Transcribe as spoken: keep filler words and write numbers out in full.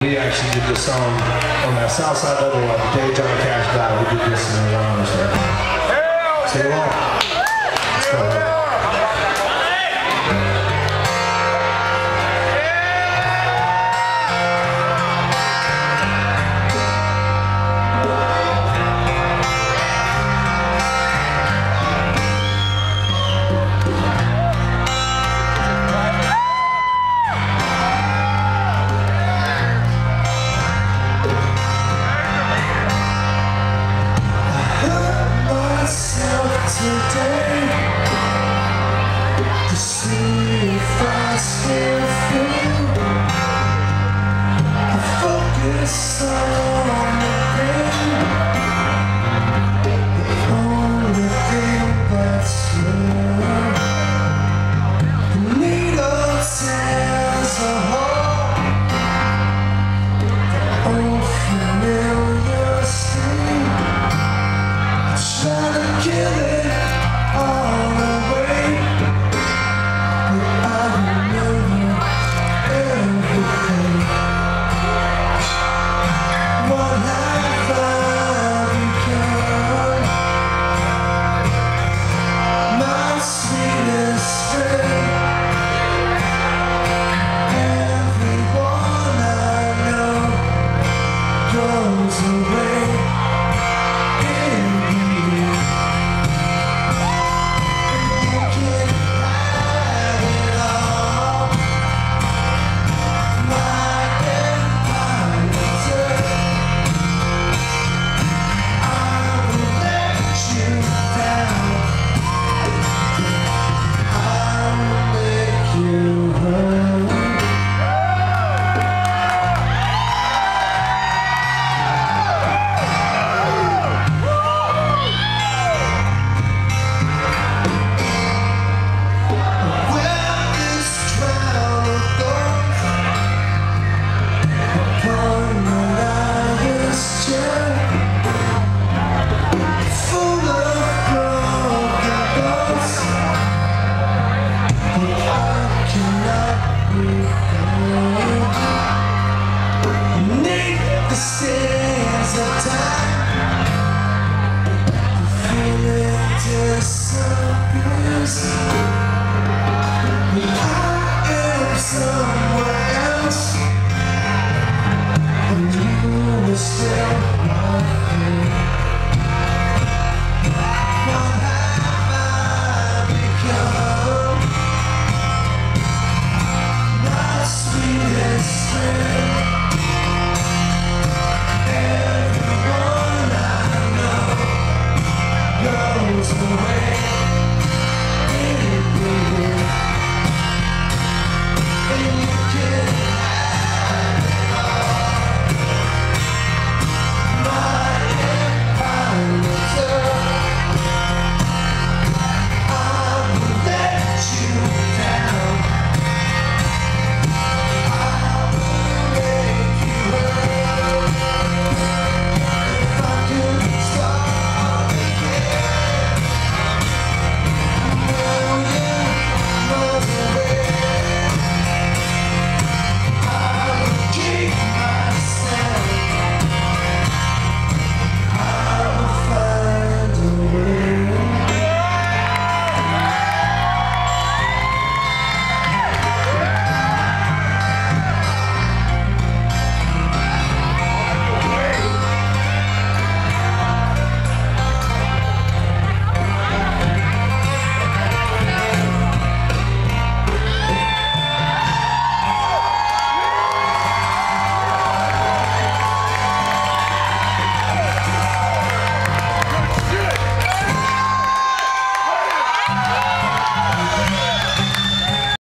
We actually did this song on that Southside level of the day Johnny Cash died. We did this in the lounge there. Sing along. Let's go ahead. Today, to see if I still feel, I focus on the pain, the only thing that's real. The needle tears a hole, the old familiar sting. I try to kill it all away, but I remember everything. What have I become? My sweetest friend. Everyone I know goes away. Disappears. I am so